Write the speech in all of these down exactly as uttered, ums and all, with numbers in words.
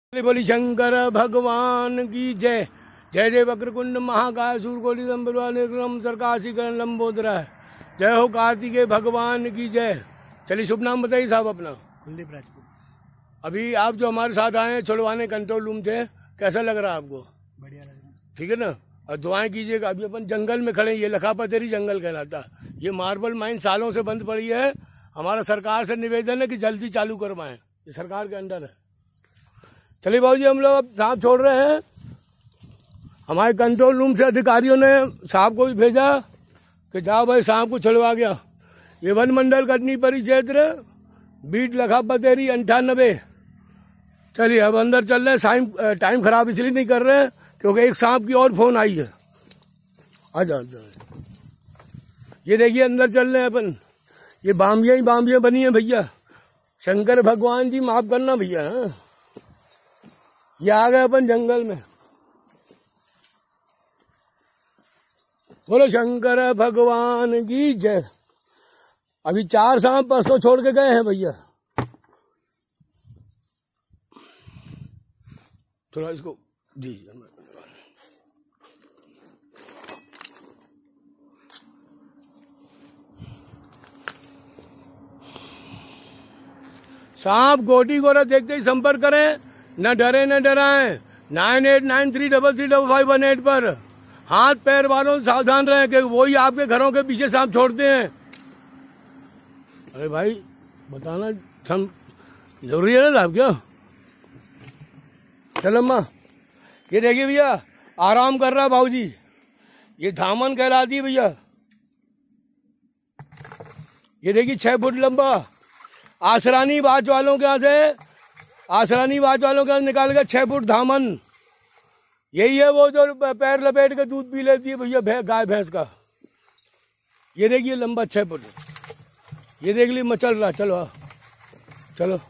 बोली शंकर भगवान की जय। जय जय वक्रकुंड महाकाय सूर्यकोटि समप्रभा सरकाशी करण लंबोदरा। जय हो कार्तिकेय भगवान की जय। चलिए शुभ नाम बताइए साहब अपना। कुलदीप राजपूत। अभी आप जो हमारे साथ आए हैं छुड़वाने कंट्रोल रूम से, कैसा लग रहा है आपको? बढ़िया लग रहा है। ठीक है ना, और दुआएं कीजिएगा। अभी अपन जंगल में खड़े हैं, ये लखापतेरी जंगल कहलाता है। ये मार्बल माइन सालों से बंद पड़ी है। हमारा सरकार से निवेदन है कि जल्दी चालू करवाएं, ये सरकार के अंडर है। चलिए बाबू जी, हम लोग अब सांप छोड़ रहे हैं। हमारे कंट्रोल रूम से अधिकारियों ने सांप को भी भेजा कि जाओ भाई सांप को छुड़वा गया। ये वन मंडल कटनी परिक्षेत्र बीट लखापतेरी अंठानबे। चलिए अब अंदर चल रहे हैं। टाइम खराब इसलिए नहीं कर रहे हैं क्योंकि एक सांप की और फोन आई है। आ जाओ, ये देखिए अंदर चल रहे हैं अपन। ये बाम्बियां ही बाम्बियां बनी है भैया। शंकर भगवान जी माफ करना भैया। हाँ, ये आ गए अपन जंगल में। बोलो शंकर भगवान की जय। अभी चार सांप परसों छोड़ के गए हैं भैया। थोड़ा इसको दीजिए। सांप गोटी गोरा देखते ही संपर्क करें, न डरे न डराएं। Nine eight nine three double three double five one eight पर हाथ पैर वालों से सावधान रहें कि वही आपके घरों के पीछे सांप छोड़ते हैं। अरे भाई बताना सम जरूरी है ना साहब, क्या? चलो अम्मा, ये देखिए भैया आराम कर रहा है बाबूजी। ये धामन कहलाती है भैया। ये देखिए छह फुट लंबा। आसरानी बाज वालों के यहाँ से आसरानी बाज वालों के यहाँ निकाल के छह फुट धामन। यही है वो जो पैर लपेट के दूध पी लेती है भैया, गाय भैंस का। ये देखिए लंबा छह फुट। ये देख ली मचल रहा। चलो आ, चलो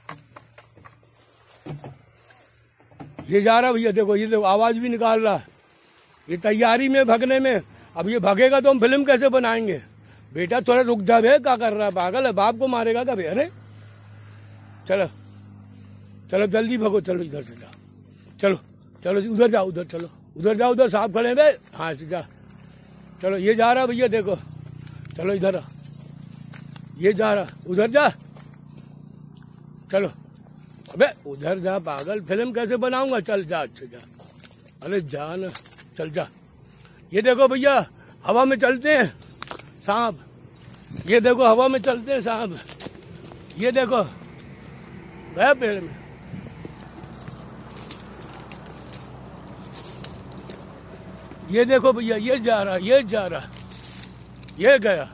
ये जा रहा भैया। देखो ये देखो आवाज भी निकाल रहा है। ये तैयारी में भगने में। अब ये भगेगा तो हम फिल्म कैसे बनाएंगे? बेटा थोड़ा रुक जा बे, क्या कर रहा है? पागल है, बाप को मारेगा कभी? अरे चलो चलो जल्दी भगो। चलो इधर से जाओ। चलो चलो उधर जाओ, उधर चलो, उधर जाओ, उधर सांप खड़े बे। हाँ से जा। चलो ये जा रहा भैया, देखो। चलो इधर आ। ये जा रहा, उधर जा। चलो अबे उधर जा पागल, फिल्म कैसे बनाऊंगा? चल जा, अच्छा जा। अरे जा ना, चल जा। ये देखो भैया हवा में चलते हैं सांप। ये देखो हवा में चलते हैं सांप। ये देखो गया पेड़ में। ये देखो भैया, ये जा रहा, ये जा रहा, ये गया।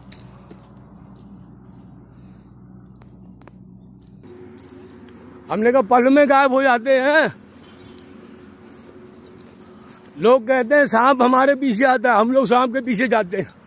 हमने कहा पल में गायब हो जाते हैं। लोग कहते हैं सांप हमारे पीछे आता है, हम लोग सांप के पीछे जाते हैं।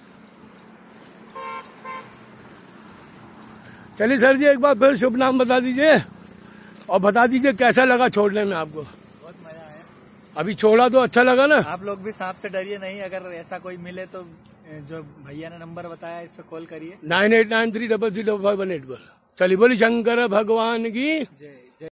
चलिए सर जी एक बार फिर शुभ नाम बता दीजिए और बता दीजिए कैसा लगा छोड़ने में आपको? बहुत मजा आया। अभी छोड़ा तो अच्छा लगा ना? आप लोग भी सांप से डरिए नहीं। अगर ऐसा कोई मिले तो जो भैया ने नंबर बताया इस पे कॉल करिए। Nine eight nine three double three double five one eight पर। चलिए बोली शंकर भगवान की जय।